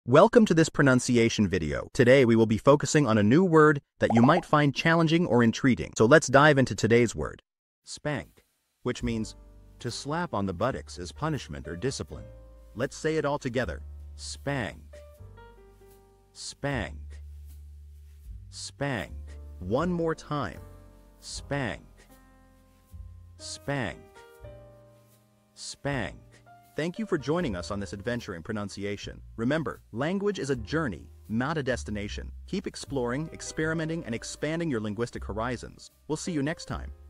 Welcome to this pronunciation video. Today we will be focusing on a new word that you might find challenging or intriguing. So let's dive into today's word. Spank, which means to slap on the buttocks as punishment or discipline. Let's say it all together. Spank. Spank. Spank. One more time. Spank. Spank. Spank. Thank you for joining us on this adventure in pronunciation. Remember, language is a journey, not a destination. Keep exploring, experimenting, and expanding your linguistic horizons. We'll see you next time.